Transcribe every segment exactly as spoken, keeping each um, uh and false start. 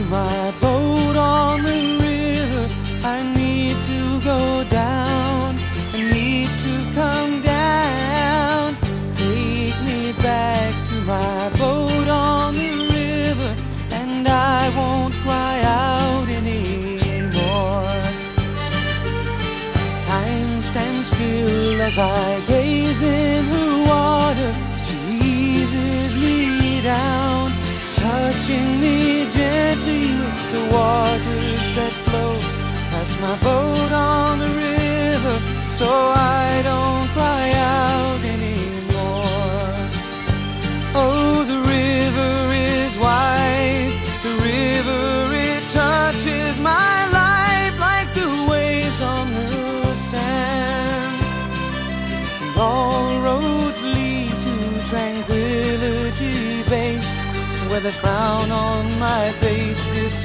my boat on the river. I need to go down, I need to come down. Take me back to my boat on the river, and I won't cry out anymore. Time stands still as I gaze in her water. She eases me down, touching me gently with the waters that flow past my boat on the river, so I don't cry out anymore. Oh, the river is wise, the river, it touches my life like the waves on the sand. And all roads lead to Tranquility Base, where the frown on my face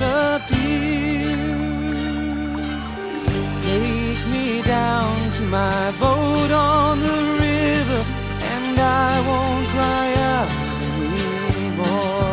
disappears. Take me down to my boat on the river, and I won't cry out anymore.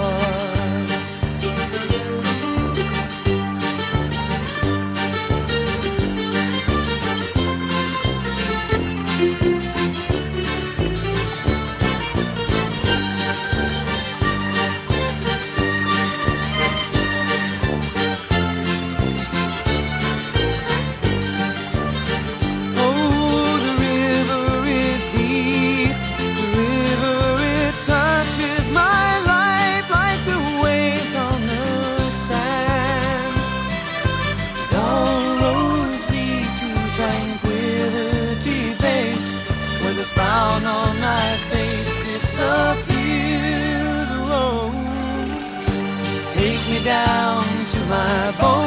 Frown on my face disappeared. Oh, take me down to my boat